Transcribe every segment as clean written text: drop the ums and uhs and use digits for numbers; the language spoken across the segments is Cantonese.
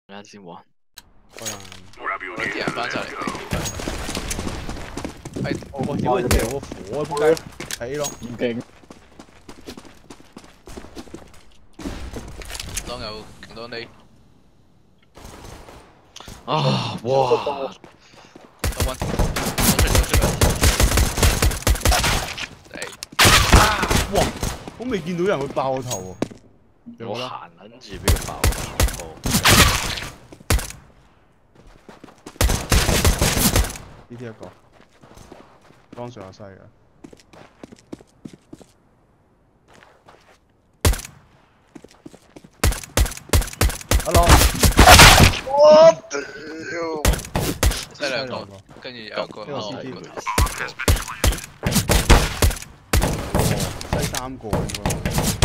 陣先玩。 可能我啲人翻晒嚟。係我屌佢掉個火啊！仆街，睇咯，唔勁。 當有勁多你。 啊！哇！ 得溫，出嚟。 哇！我未見到有人會爆我頭喎。 我行撚住俾佢爆我頭。 呢啲一個，剛上下西嘅。Hello， 我屌！ 西兩個，跟住有個後個頭。 西三個應該。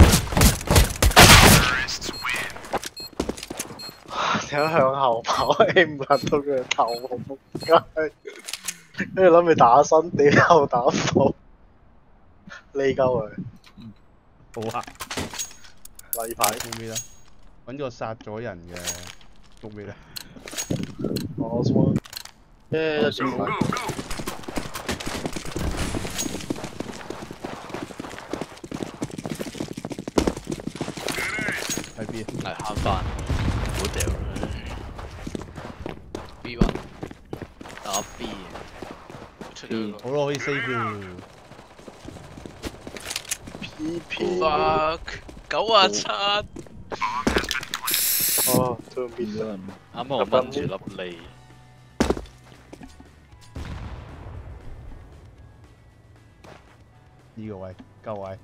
想向後跑 ，aim 唔到佢個頭，仆街！跟住諗住打身，屌又打唔到，匿鳩佢。 好啊！ 例牌做咩啦？揾個殺咗人嘅做咩啦？ 我錯。耶！算啦。 喺邊？ 係慳翻，唔好掉啦。 B 1 打 B， 出咗好咯，可以 save 啦。 PP。 fuck 97。 哦，都變咗。 啱啱我掹住粒脷。 呢個位，夠位。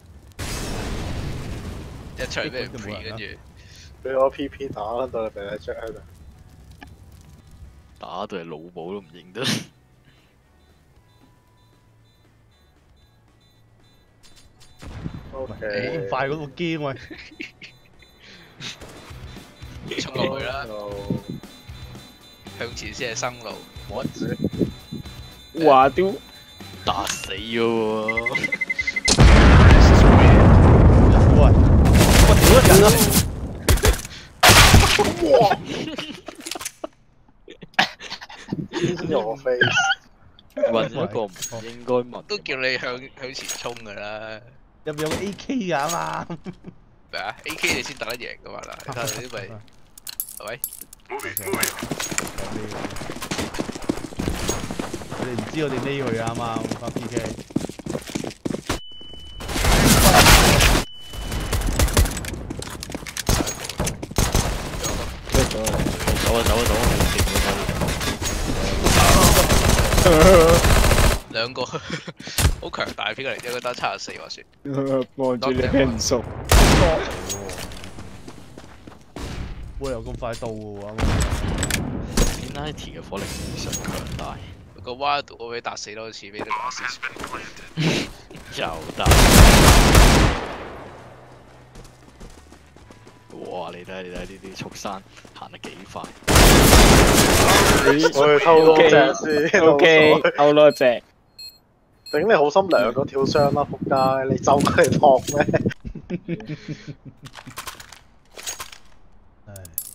一錘俾人 free， 跟住俾我 PP 打到你俾你着喺度。 打到係老母都唔認得。 OK。 咁快嗰個機喂！ 衝落去啦，向前先係生路。 哇屌！ 打死咗喎！ 喂！我屌一人啊！哇！In your face！ 問一個唔應該問， 都叫你向前衝㗎啦。 入邊有個 AK 㗎啱啱。 咩啊 ？AK 你先打得贏㗎嘛嗱，你睇下啲咪係咪？ 你唔知我哋匿佢啱啱發 PK。 兩個好強大片嚟，一個得74話算。 望住你俾人熟。 會有咁快到嘅喎 Penalty 嘅火力非常強大。 個 wild 我俾打死多次，俾你打死。 又得。哇！你睇呢啲畜生行得幾快。 我要偷多隻先。 OK， 偷多隻。 頂你好心兩個跳箱啦，仆街！你走佢嚟撲咩？ 唉，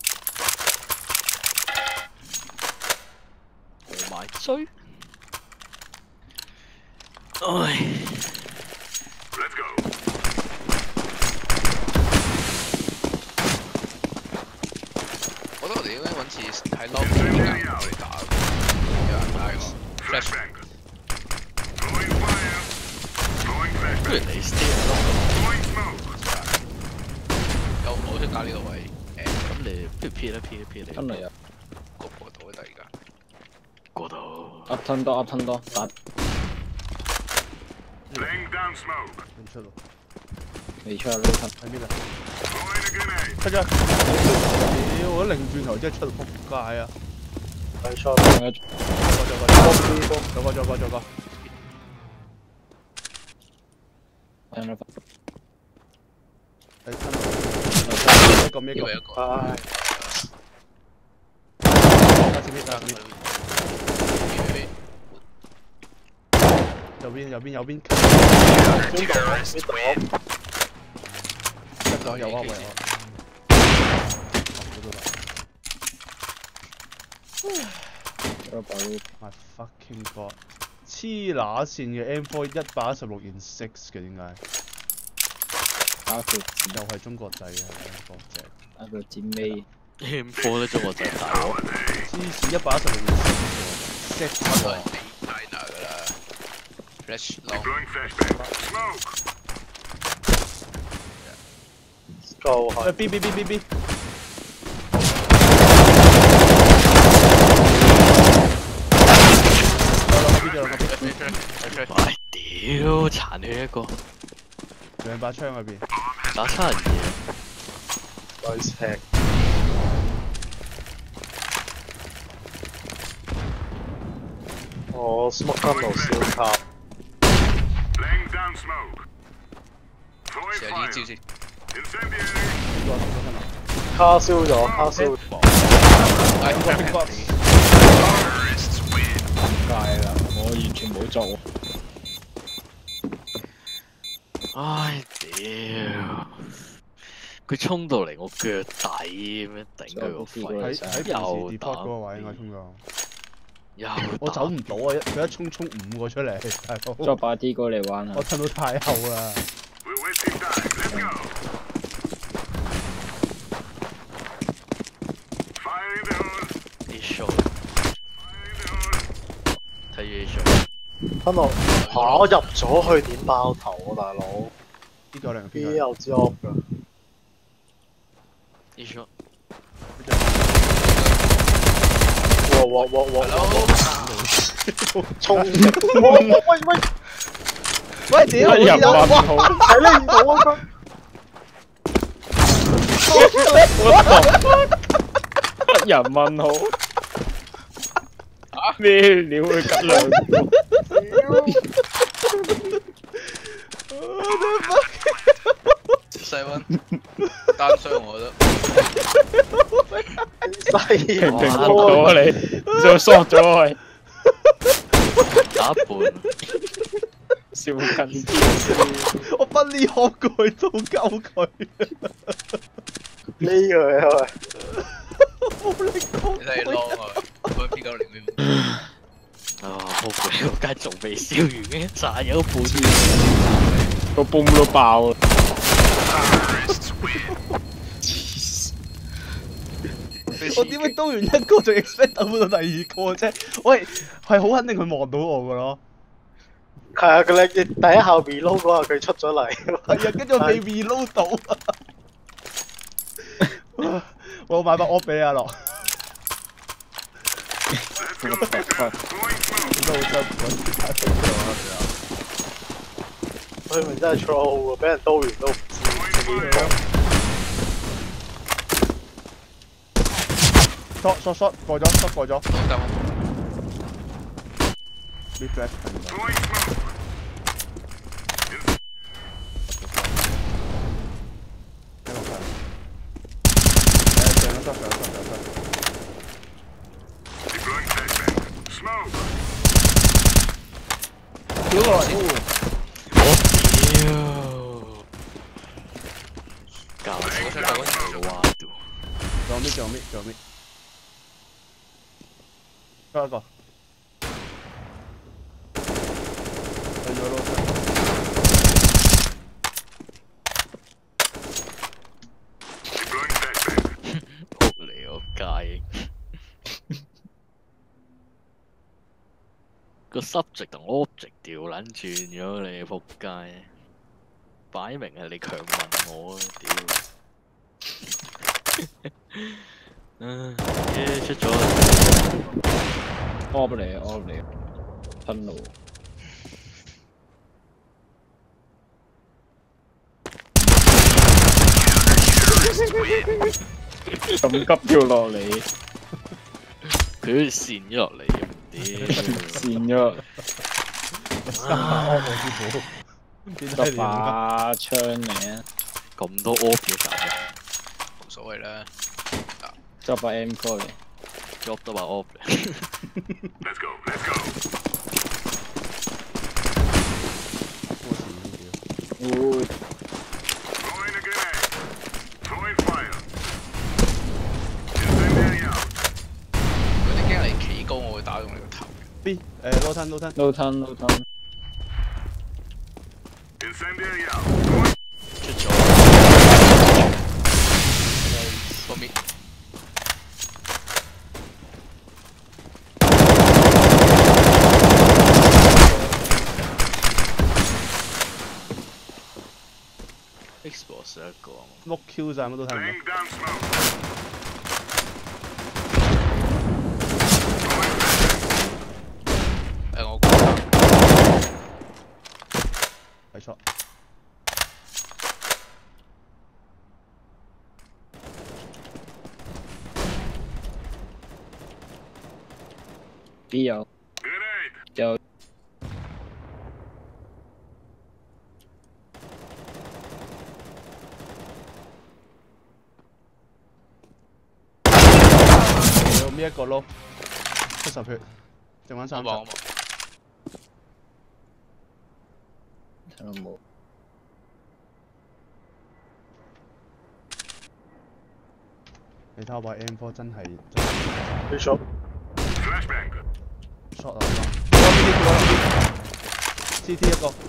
我埋追。唉。 我覺得我哋應該揾次喺 lobby 嗰間我哋打，有人拉我 flash。 不如你 stay 有我想打呢個位， 咁你不如撇你。 真係啊！ 過到啊！突然間過到。 噏吞多，打。 點出咯？ 未出啊！呢吞喺邊啊？出咗！屌！我擰轉頭真係出到仆街啊！ 係錯。 有個。 係啦。 喺一個。 呢個一個。 唉。 右邊。 邊度？ 有啊，喂！ My fucking god！ 黐乸線嘅 M4 116/6 嘅點解？又係中國仔嘅 M4 正。 打個尖尾 M4 咧，中國仔大鑊。 黐線116/6喎 China 噶啦 ，flash long。 夠係。 B。 快屌，殘血一個， 兩把槍喺邊， 打差人嘢。 Nice hack。我 smoke 跟路燒卡。 試下呢招先。 卡燒咗，卡燒。 界啦，我完全冇做。 唉屌！佢衝到嚟我腳底咁樣頂佢個肺， 喺平時 depot 嗰個位應該衝咗。 又我走唔到啊！佢一衝5個出嚟，大佬。 再把啲過嚟玩啊！ 我褪到太後啦。 睇住 shot， 吞落下入咗去點爆頭啊，大佬！ 呢個兩 B 有支 off 㗎。 呢 shot， 衝！喂！ 喂屌！ 人問號， 睇你唔到啊！ 人問號。咩料去吉兩個？ 細溫單雙我覺得。 平到啊你，就縮咗佢。 打一半。 笑緊我不呢學過去都鳩佢。 呢個啊喂！ 冇力講。 你睇 long 啊，嗰邊9零啊！好攰，我街仲未燒完嘅，炸有半。 個 boom 都爆啦！ 我點解刀完一個就 expect 到第二個啫？喂，係好肯定佢望到我噶咯。 係啊，佢第一下 reload 嗰下佢出咗嚟。 係啊，跟住我未 reload 到啊！我買把 off 俾你阿樂。都好辛苦。 佢咪真係 troll 喎，俾人刀完都唔知。 shot 過咗。Mid flash 屌落嚟！ 搞死佢嗰陣就話屌。 仲有咩？再一個。去咗咯。 仆你個街！個 subject 同 object 調撚轉咗你仆街，擺明係你強問我啊！屌，出咗 ，off 嚟，吞路。咁急跳落嚟， 佢好似跣咗落嚟咁，屌！ 跣咗。 3把 off 我師傅。 執把槍嚟啊！ 咁多 off 嘅站， 冇所謂啦。 執把 M4 嚟 ，drop 多把 off 嚟。 Let's go. 會。 Throwing a grenade. Throwing fire. Incendiary out. 嗰啲驚 B low 吞。 撈吞。 Incendiary out. 出咗。 後面 Xbox 一個。 smoke Q 晒乜都睇唔 Laying 到。 down smoke. 我估下係錯。 B 有 Grenade. 有有邊一個撈？70血，剩翻30。 我望睇到冇。 你睇我把 M4 真係你錯。 Flashbang. shot 啊！CT 一個，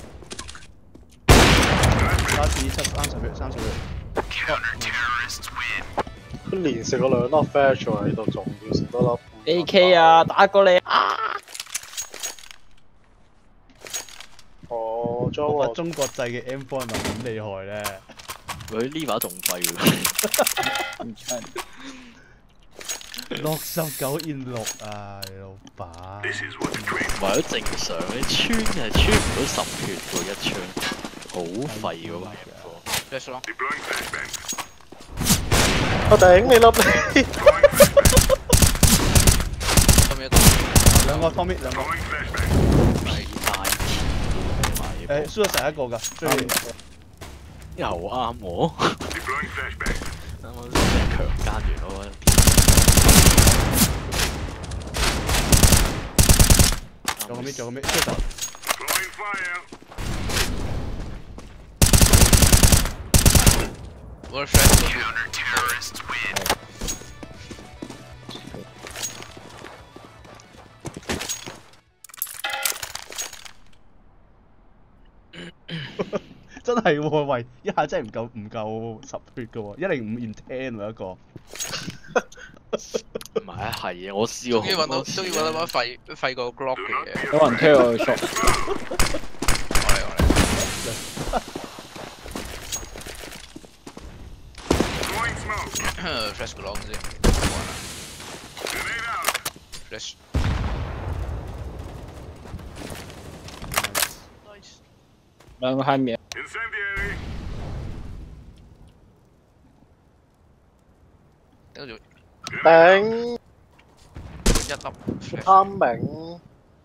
打士30血。 佢連食咗2粒 flash 喎喺度，仲要食多粒。 AK 啊，打過你啊！ 哦，將我我把中國製嘅 M4 係咪咁厲害咧？ 佢呢把仲廢喎。 唔出。 69 in 6啊，你老闆！ This is what the train. 唔係好正常，你穿係穿唔到10血喎一槍，好廢嗰把 M4。 flash 咯， Deploying flashbang. 我頂你粒你！ Throwing flashbang. 後面一個兩個 Tom Mid 兩個， Throwing flashbang. 大輸咗成一個㗎，最又啱我， Deploying flashbang. 啱啱俾強姦完我。 仲有個 Mid，出手。 Throwing fire. 我 flash 真係喎，喂，一下真係唔夠10血嘅喎，105 in 10喎一個。 唔係啊，係啊，我試過好多次。 終於揾到把廢過 Glock 嘅嘢。 有人推我去 shot。 我嚟。 Throwing smoke. flash 個窿先。 Grenade out. flash。 兩個 high 面。 Incendiary. 跟住頂一粒 flash。 啱明。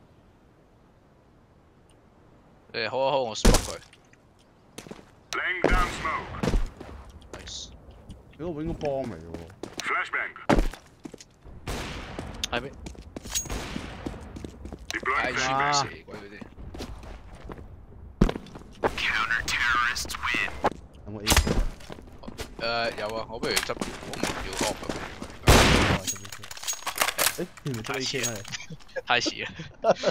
好，我 smoke 佢。 Laying down smoke. nice。 嗰個應該幫嚟嘅喎。 Flashbang. 係咩？ Deploying 係 flashbang. 蛇鬼嗰啲。 有冇 A？ 有啊，我不如執，我唔要 off 誒，你唔係執 AK 咩？ 太遲啦。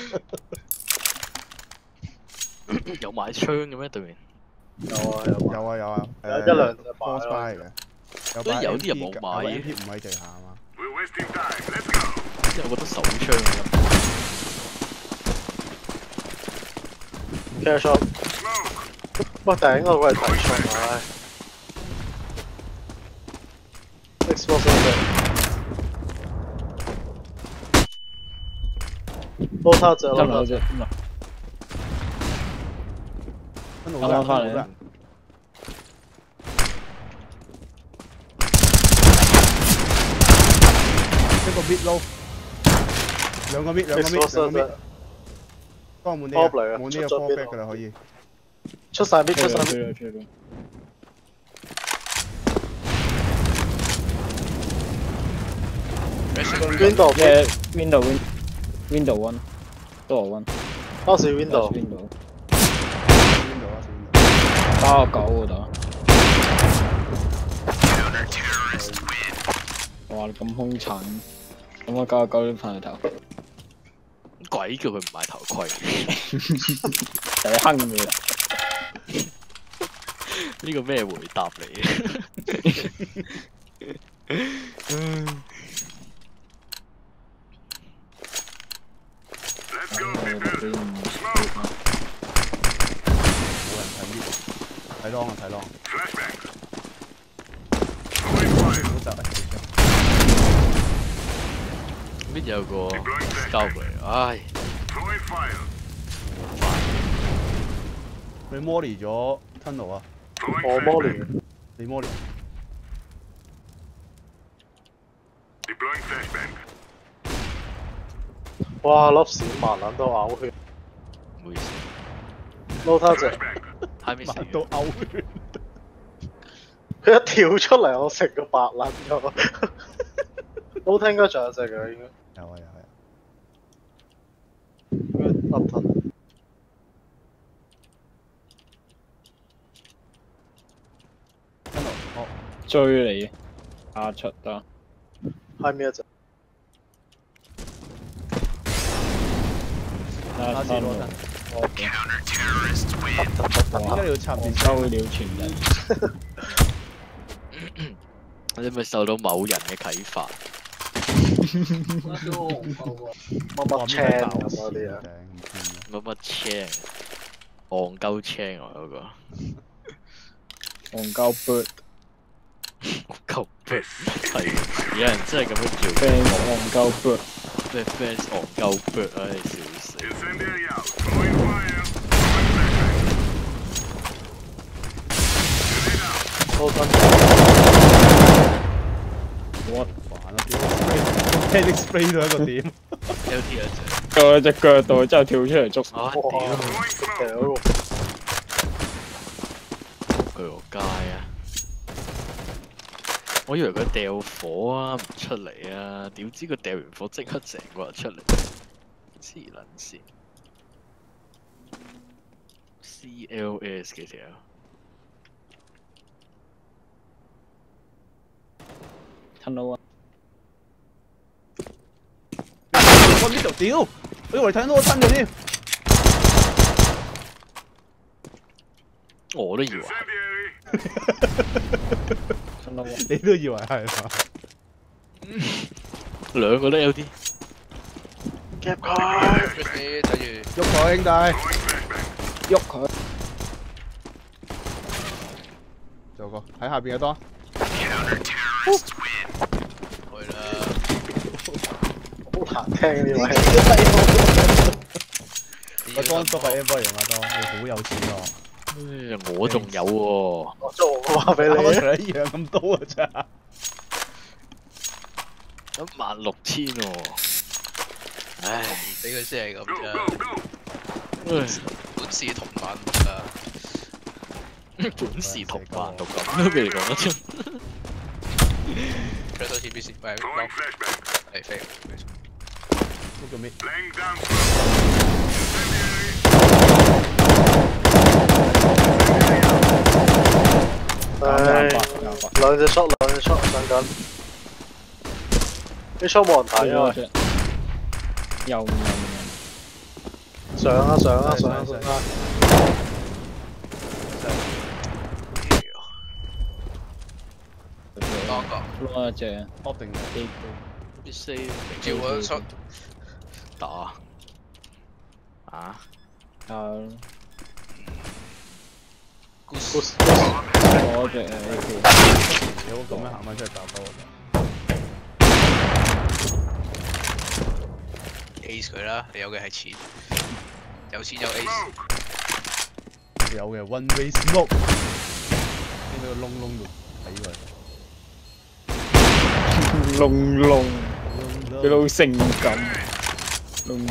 有買槍嘅咩對面？ 有啊， 有一兩隻擺 force 咯 buy 嚟嘅， 所以有啲人冇買有 MP 唔喺地下啊嘛。 We're wasting time. Let's go. 即係我覺得手槍咁。 Care shot。 Smoke. 喂頂我個係睇錯唉。Xbox 嗰隻。撈他隻撈他隻。 跟啱啱返嚟啊！ 一個 mid low，兩個 mid，當滿啲啊，滿啲個 four back 㗎啦可以。 出晒 mid 出晒 mid。 出咗。 Window window one door one 當時 window。 window 邊度啊？ 打個9喎打。哇！你咁兇殘，咁我9啲噴頭。 鬼叫佢唔買頭盔， 就係坑嘅。 呢個咩回答嚟嘅？ Let's go, people. Smoke. 冇人睇呢睇 long 啊睇 long。 Flashbang. Throwing fire. 好雜啊！ 邊有個 scout 嚟？唉， Throwing fire. 你 molly 咗 tunnel 啊？ Throwing 我 flashbang. 摩連， 你 molly Deploying flashbang. 哇！粒屎麻撚到嘔血， 唔好意思， 撈他隻， Flashbang. 太尾死抹到嘔血。 佢一跳出嚟，我成個白撚咗。都聽應該仲有隻嘅應該， 有啊有啊。 應該粒吞。 tunnel 哦， 追你啊出得， 係咩一隻？ 打死羅登。點解你要插電收了全人。 你咪受到某人嘅啟發？ 乜乜青咁嗰啲啊？ 乜乜青？戇鳩青啊嗰個。 戇鳩 bird， 戇鳩 bird 係，有人真係咁樣叫 fans 戇鳩 bird， 咩 fans 戇鳩 bird 唉，笑死！ Incendiary out. Throwing fire. Throwing flashbang. Grenade out. 撈吞。 我煩啊！屌 spray，panic spray 到一個點。 LT 有隻， 到喺隻腳度之後跳出嚟捉。 啊屌！ Throwing smoke. 屌！ 佢個街啊！我以為佢掉火啊，唔出嚟啊，點知佢掉完火即刻成個人出嚟，黐撚線。CLS 幾條？ 吞到啊！ 我呢度屌！我以為睇到我吞咗添。 我都以為。 Incendiary. 吞到啊！ 你都以為係嘛？ 兩個都 LT。 夾佢！ Crispy 睇住， 喐佢兄弟， Throwing flashbang. 喐佢！ 做個喺下邊嘅多。 去啦。 好難聽呢位。 我當叔係 M 波型啊，當你好有錢喎。 我仲有喎。 我做話俾啱啱你。 同你一樣咁多啊咋？ 16,000喎。唉， 俾佢先係咁 Go, 啫。 go, go. 本是同版啊！ 本是同版讀咁都俾你講得出。 出手 TBC，喂， Throwing flashbang. 係飛。 呢個咩？ Laying down smoke. Incendiary. 唉，兩隻 shot 上緊，啲 shot 冇人睇啊！ 又上啊！ 當個攞一隻 top 定機必須照嗰 shot 打啊！ 啊！ goose 攞隻 AK， 有咁樣行翻出去搞鳩我。 ace 佢啦，你有嘅係錢，有錢有 ace。 有嘅 one way smoke，喺個窿窿度睇佢。 窿佢好性感，窿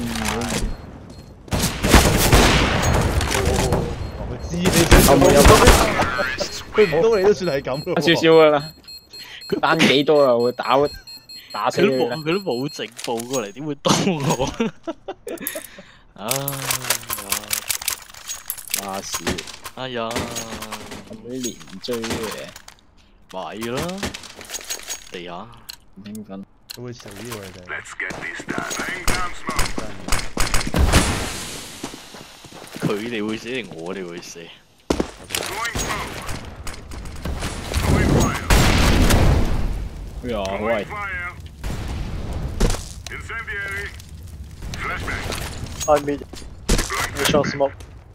佢知你想做乜，佢唔到你都算係咁咯。 少少噶啦，單幾多啊？會打死佢啦！ 佢都冇整報過嚟，點會當我？啊！ 拉屎， 哎呀， 咁啲連追嘅， 咪啦，地下。 唔興奮。 佢會死喎你哋。 Let's get this done. Laying down smoke. 佢哋會死定我哋會死？ Throwing smoke. Throwing fire. 哎呀，好 Throwing 危！ fire. Incendiary. Flashbang. I mid. Deploying You shot flashbang. smoke.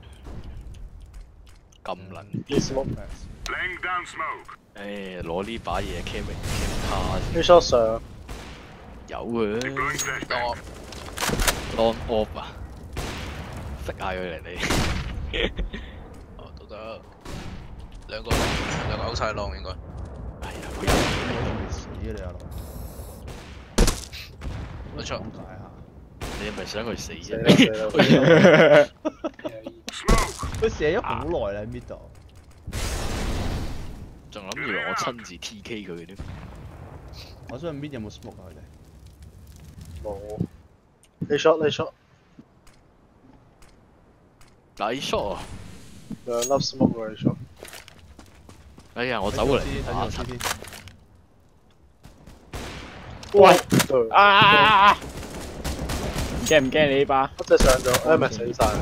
咁撚， You smoke. Laying down smoke. 誒攞呢把嘢 cam 卡 You shot 上。 有嘅 Deploying flashbang. ，long off 啊，食下佢嚟你。 哦都得，兩個out晒浪應該。 係啊， 我仲未死啊你阿佬， 冇錯。 講解下。 你係咪想佢死死啦啫？ 死啦！ Smoke. 佢射咗好耐啦喺呢度， 仲諗住我親自 TK 佢添。 我想問 mid 有冇 smoke 啊佢哋？ 冇。你 shot 你 shot。 Nice shot 啊！ 兩粒 smoke 喎你 shot。 哎呀，我走過嚟睇打住柒。 先。 喂！ 對。 啊！驚唔驚你呢把？ 一隻上咗，誒咪死晒。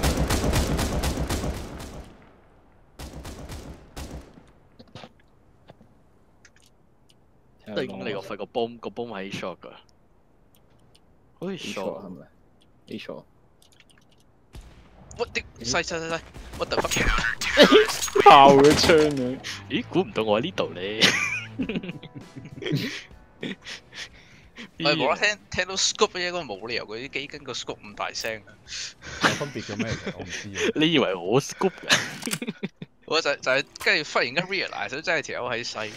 頂你個肺個 bomb 係 shot 㗎，好似 shot shot 係咪？A shot。 我屌細，what the fuck？ 爆咗槍啊！ 咦？估唔到我喺呢度咧。 我冇啦聽到 scoop 嘅嘢，嗰冇理由佢啲機跟個 scoop 咁大聲。 有分別嘅咩？其實我唔知啊。 你以為我 scoop 㗎？ 我就係跟住忽然間 realize 到真係條友喺西。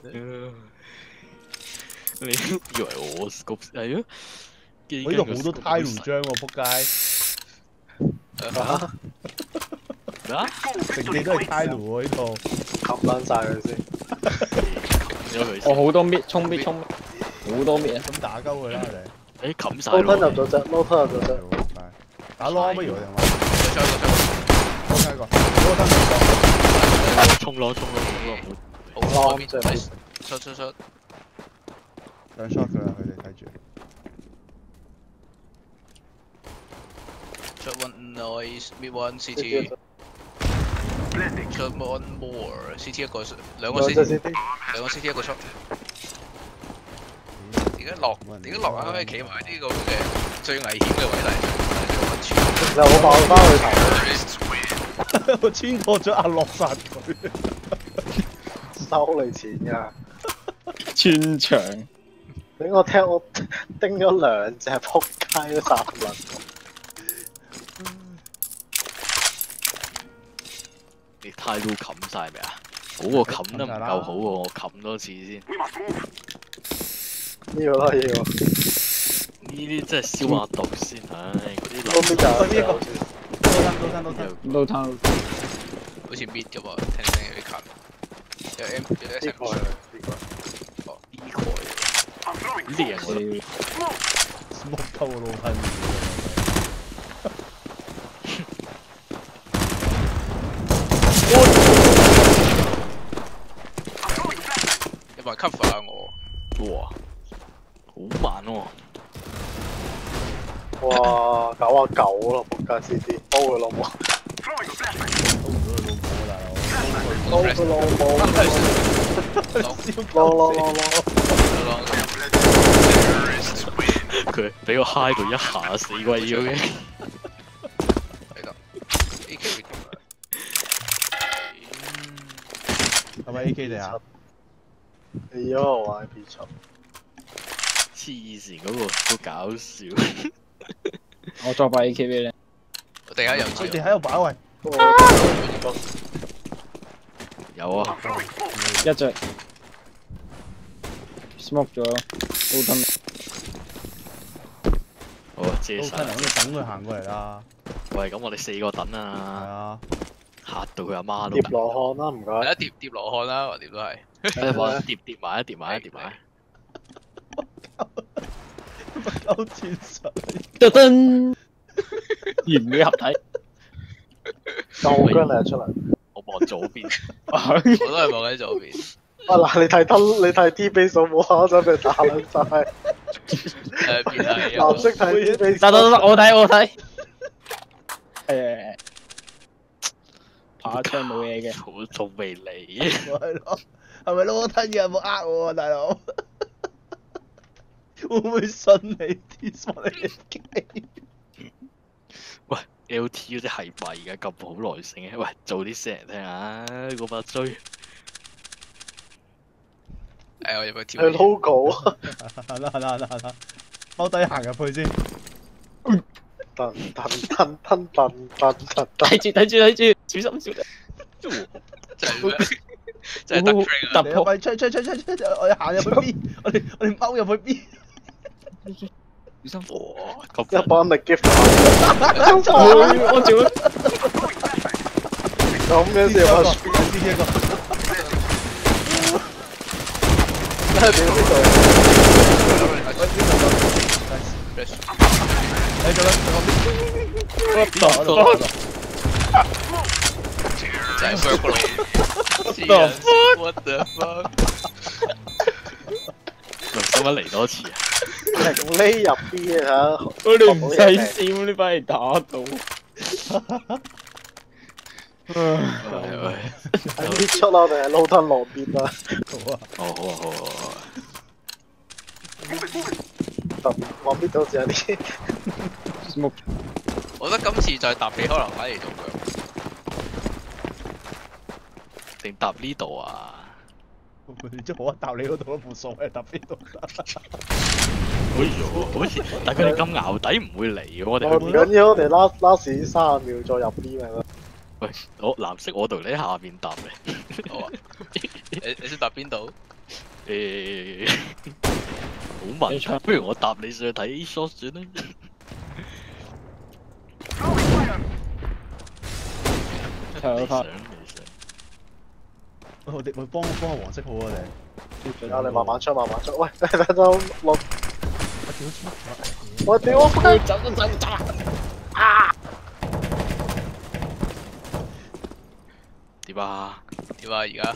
你以為我 scoop 係啊？ 我呢度好多 title 章喎，仆街！ 啊！ 咩啊？ 成地都係 title 喎呢度。 冚撚晒佢先。 冚咗佢我先。 好多搣，衝搣，好多搣啊！ 咁打鳩佢啦佢哋。 誒冚晒 low 咯。 turn 入咗隻，low turn 入咗隻。 打 long 不如我哋話。 出我睇過，low turn 衝咯， 好浪邊隻邊。 出兩 shot 㗎啦，佢哋睇住。 出 one noise mid one CT 出 one more CT 一個兩個 CT 兩個 CT 一個 shot。點解落啱可以企埋呢個嘅最危險嘅位嚟？ 其實我爆翻佢頭， 我穿過咗阿洛殺佢。 收你錢㗎。 穿牆。 俾我聽我叮咗兩隻撲街都殺唔撚。 你態度冚晒未啊？嗰個冚得唔夠好喎，我冚多次先。 呢個都係要。 呢啲真係燒下毒先，唉，嗰啲都邊就都都攤。 好似 mid 㗎喎，聽有啲近。有 M 有 SM 上。哦，呢個嘢靚喎。 smoke 溝我老噴。 有冇人 cover 下我？ 哇，好慢喎！ 哇，99咯，仆街 CD， 煲佢老母， 都唔到佢老母大佬。 煲佢老母， 佢俾我 high 到一下死鬼咗嘅。 係得 AK 係咪 AK 定啊？ 係啊，我玩 P 七。 黐線嗰個都搞笑。 我再擺 AK 俾你。 我突然間又知佢哋喺度擺喂。 有啊， 一隻 smoke 咗，都得。 好啊，遮晒。 都可能咁等佢行過嚟啦。 喂，咁我哋4個等係啊， 啊。 嚇到佢阿媽都疊羅漢啦，唔該。 一疊羅漢啦，橫掂都係。 誒話疊埋一疊埋一疊埋。 鳩戰術。 噔噔，完美合體。 夠姜你出嚟。 我望左邊。 我都係望喺左邊。 啊嗱，你睇 D base 數冇下就俾打撚晒。 誒邊係藍色睇 D base。 得，我睇。 打槍冇嘢嘅。 仲未嚟， 係咯，係咪攞吞嘢有冇呃我啊，大佬？會唔會信你啲所謂嘅機？ 喂 ，LT 嗰啲係咪而家咁好耐性嘅？喂，做啲聲嚟聽下，嗰把追。 我入去跳。 係 logo 啊！ 係啦，踎低行入去先。 噔， 睇住，小心。 真係真係得 train 啊！ 突破， 喂，吹！我哋行入去邊？我哋踎入去邊？ 小心火，咁一班力擊法， 我做咁樣先有乜？ 知一個。 屌呢度！ 你做啦， 真係 work 咯！What the fuck？ 使乜嚟多次啊？ 零匿入 B 啊！ 我哋唔使閃，你翻嚟打到。 喂， 係啲出啦，我哋係撈吞落邊啦。 好啊。 落邊到時有啲， 我覺得今次再搭你可能反而仲強。 定搭呢度啊？ 即係我搭你嗰度都冇所謂，搭邊度得？ 好似，但佢哋咁淆底唔會嚟嘅，我哋唔緊要，我哋 last 30秒再入 B 咪啦。 喂，我藍色我度你喺下邊搭你。 好啊，你想搭邊度？ 好問題，不如我搭你上去睇 shot 算啦。 睇下我哋幫下黃色好啊， 你慢慢出。喂，等落。我屌！ 走啊！ 點啊？ 點啊？而家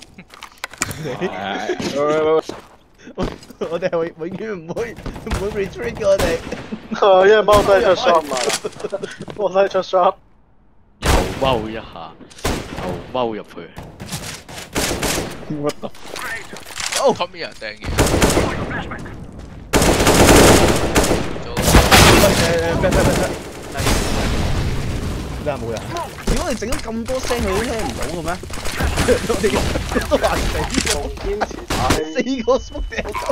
我哋係永遠唔會 retreat 嘅，我哋。 因為踎低出 shot 嘛，踎低出 shot。 又踎一下，又踎入去。 What the？ top 面人掟嘢。 咩冇人？如果你整咗咁多聲，佢都聽唔到嘅咩？我哋都話死咗， 堅持打 4個 smoke 掉咗，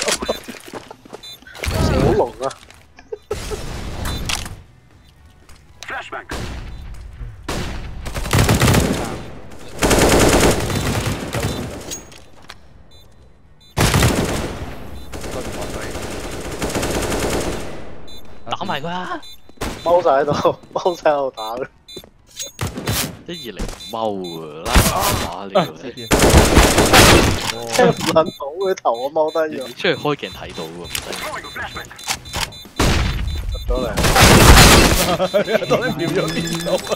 好濃啊！ 打埋佢啊！ 踎晒喺度打嘅。 120踎啊！拉下呢個咧， 聽唔撚到佢頭我踎低咗。 出去開鏡睇到喎，唔使。 入咗嚟。 當你瞄咗邊度啊？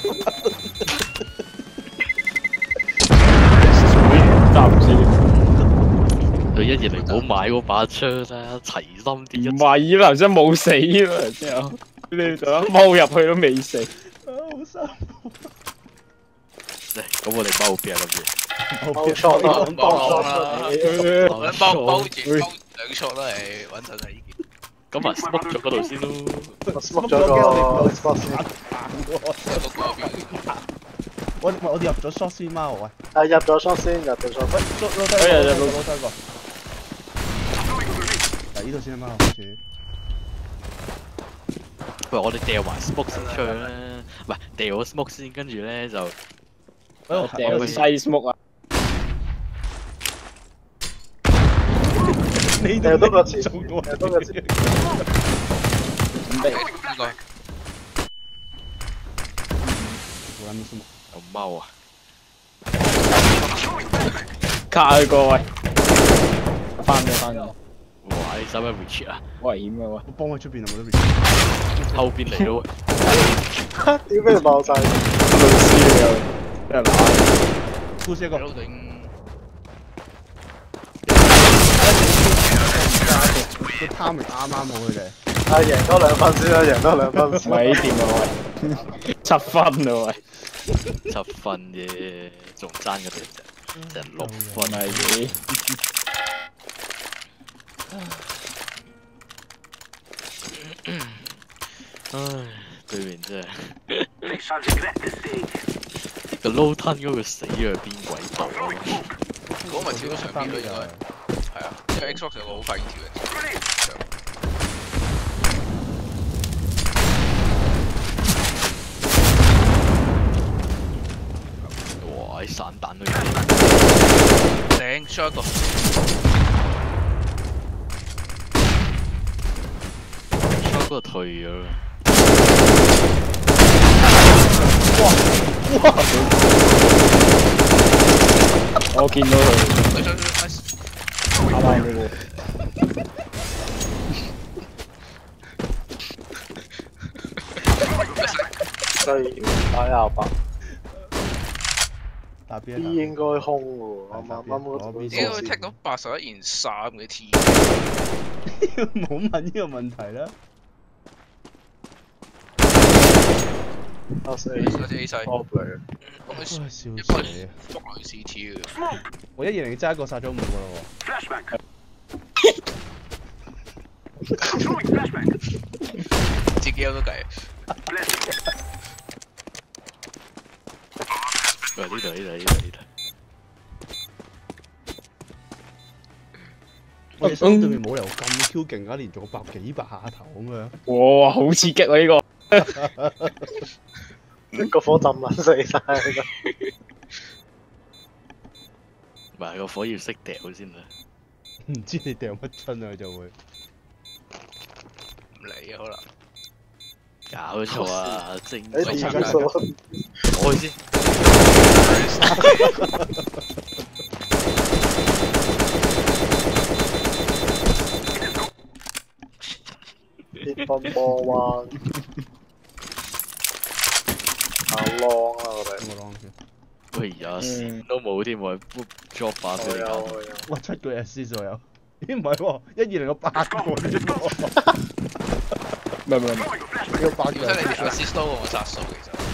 搭唔知。 佢120唔好買嗰把槍啦，齊心啲。 唔係啊，頭先冇死啊，之後你就踎入去都未死。 好辛苦。 咁我哋踎邊啊？ 踎錯啦， 踎住2 shot 啦，係穩陣啊！依件。 咁啊 smoke 咗嗰度先咯。 smoke 咗個 spot 先。 我哋入咗 shot 先嗎？喂。 係入咗 shot 先，入咗 shot。 喂，攞低個。嚟呢度先啊嘛，好似。 喂，我哋掉埋 smoke 先出去啦，唔係掉個 smoke 先，跟住咧就。 我掉個西 smoke 啊！ 你掉多個字， 做過， 掉多個字。 呢個咁踎啊！ 卡佢個位，翻咗。 哇！你使唔使 retreat 啊？ 危險啊喂！ 我幫佢出邊有冇得 retreat？ 後邊嚟咯屌俾人爆晒！ 老師嚟啊！俾人打。 故事一個。 老頂。 個 timing 啱好佢哋。 贏多2分先啦，贏多2分先。 咪掂啊喂！ 7分咯喂 ，7分啫，仲爭嗰成6分係嘢。 唉，對面真係個撈吞嗰個死咗去邊鬼度啊！ 嗰咪跳到上邊咯，應該係啊，因為 Xbox 有個好快跳嘅。 哇！啲散彈都有， 頂 shot 一個， shot 嗰個退咗啦。 我見到佢 nice， 啱啱嗰個。 所以打28。 打邊 B 應該空喎，啱啱應該踢到81件3嘅 T。 冇問呢個問題啦。 嗰隻 A 細 top 嚟嘅。 笑死啊！ 捉落去 CT 嘅。 我120揸一個殺咗5個啦自己有得計。 喂，呢度。 我哋心對面冇理由咁 Q 勁啊，連續幾百下頭咁樣。 哇！好刺激啊呢個。 一個火浸撚死晒㗎。 唔係個火要識掉先啦。 唔知你掉乜春啊，佢就會。 唔理啊，可能。 搞錯啊！正你自己數。 我去先。 結分波彎。阿 long 啦，我哋。 我 long 先。 喂，而家線都冇添喎 ，job 把俾你搞。 哇，7個 assist 左右。咦唔係喎，120有8個啫喎。唔係，要8個。 點解你哋 assist 多過我殺數其實？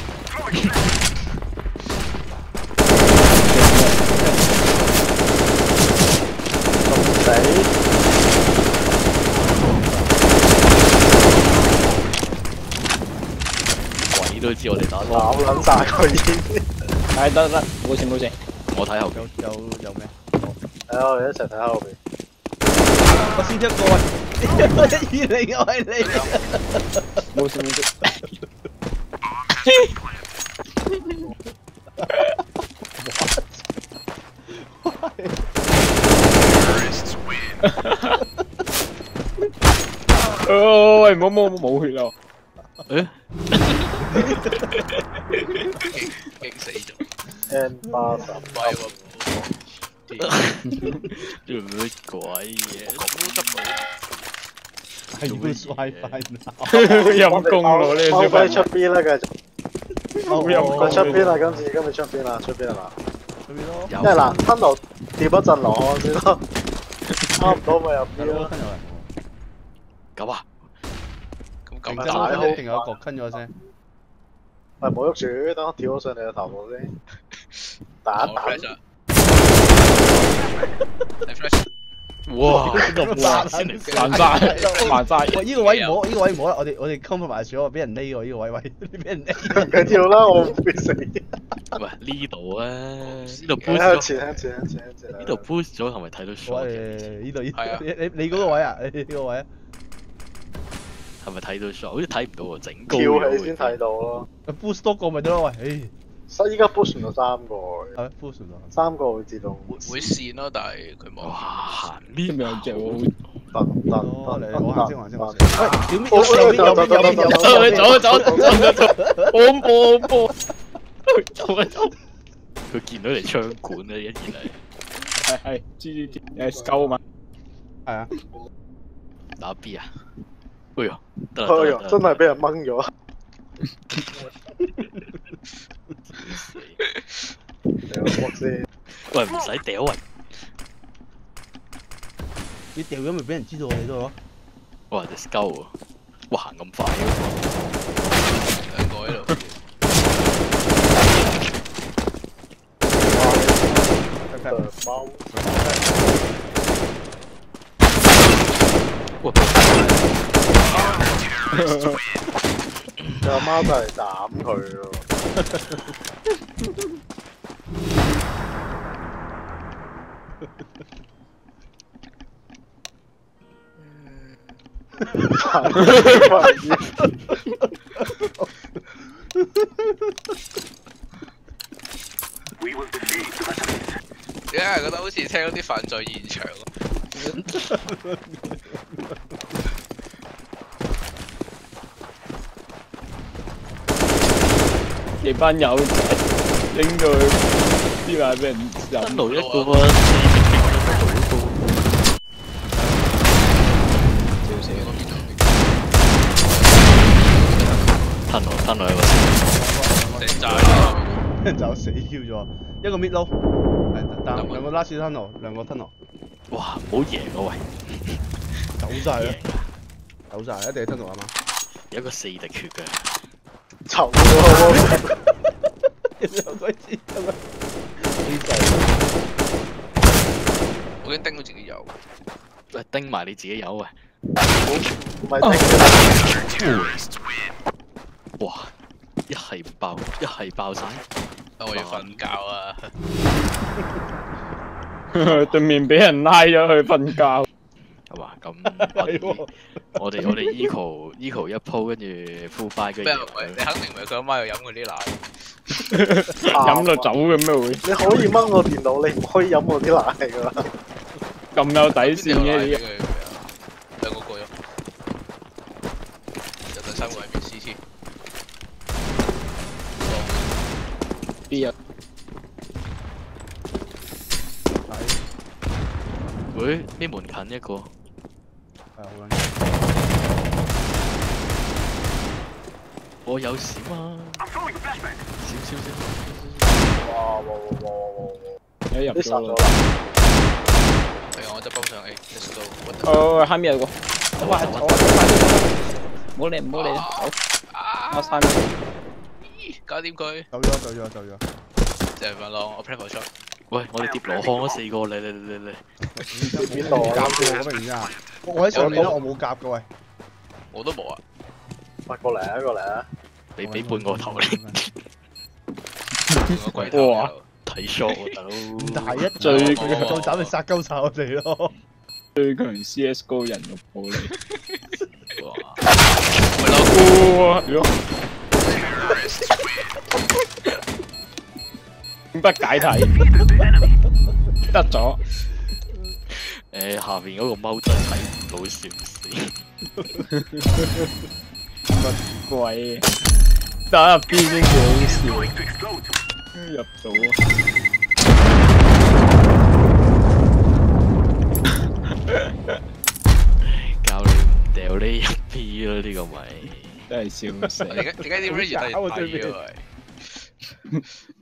鬼都知我哋打搞撚晒佢已經。 得，冇事。 我睇後邊有咩？ 係啊，我哋一齊睇後邊。 我先一個120又係你。 冇事。哦喂，冇血啦。 誒， 驚死咗。 N80 喂喎， 做乜鬼嘢？ 咁都執到。 係要 WiFi 嗱。 陰公咯呢個小朋友。 出邊啦，繼續。佢出邊啦，今次出邊啦，出邊係嘛？ 出邊咯。 因為嗱，吞流掉一陣落我先咯，差唔多咪入邊咯。 咁啊！ 咁真係一定有一個坑咗聲。 唔係冇喐住，等我跳咗上你個頭度先。打。 哇！ 慢晒。 喂，呢個位唔好，呢個位唔好啦，我哋 cover 埋咗，俾人匿喎，呢個位，俾人匿。 唔緊要啦，我唔會死。 喂，呢度啊，呢度 push push 咗， 前。 呢度 push 咗係咪睇到 shot 嘅？ 呢度係啊， 你嗰個位啊？你呢個位啊？ 係咪睇到 shot？好似睇唔到喎，整高跳起先睇到咯。 push 多個咪得咯，喂， 依家 push 到3個。 係 push 到 3個會自動。 會線咯，但係佢冇。 哇！行呢呢兩隻好。 我行先。喂，右邊， 波。 佢見到你槍管咧，一見嚟。 係，知SGO嘛？ 係啊。 打 B 啊！哎呀，得啦，真係俾人掹咗。先。 喂，唔使掉啊！ 你掉咗咪俾人知道我哋度咯？ 哇！隻鳩喎，哇行咁快嘅， 兩個喺度。 包。 哇！ 佢阿媽就嚟斬佢咯。 點解覺得好似聽到啲犯罪現場咯？ 你班友仔拎到去邊話俾人飲登路一個啊， 少少。 吞落一個成寨俾人就死 Q 咗，一個 mid low，係但兩個 last tunnel，兩個 tunnel， 哇！唔好贏啊喂， 走晒啦，走晒，一定係 tunnel 啊嘛， 有一個4滴血嘅， 籌喎， 有鬼知咁啊！ 我已經叮到自己有， 喂叮埋你自己有喂， 唔係叮哇！一係唔爆，一係爆晒。 我要瞓覺啊！ 對面俾人拉咗去瞓覺。 係嘛？咁我哋 eco 一鋪，跟住 full buy 跟住。 你肯定唔係佢阿媽又飲嗰啲奶。 飲到走嘅咩會？ 你可以掹我電腦，你唔可以飲我啲奶㗎啦。 咁有底線嘅你。 兩個過咗，有第三個係咩 CT？ B 啊！ 喂，呢門近一個。 係好撚。 我有閃啊！閃！ 哇！ 你入咗啦。 係啊，我就幫上 A，let's go。 哦，下面有個。哇！唔好理，走。我三面。 搞掂佢。 走咗。 就係咪咯？我 plan for shot。 喂，我哋疊羅漢嗰4個，嚟！ 邊度夾嘅咁明啊？我喺上面啦，我冇夾嘅喂。 我都冇啊。 喂，過嚟啊！ 俾半個頭你。 個鬼頭。 哇！ 睇 shot 喎大佬。 大一最夠斬咪殺鳩晒我哋咯。 最強 CSGO 人肉暴力。 哇！ 不解題，得咗。 下邊嗰個踎仔睇唔到笑死。 乜鬼？打入邊先幾好笑。入到啊！ 教你唔掉呢一 P 咯，呢個咪真係笑死。 點解啲 range 都係低嘅？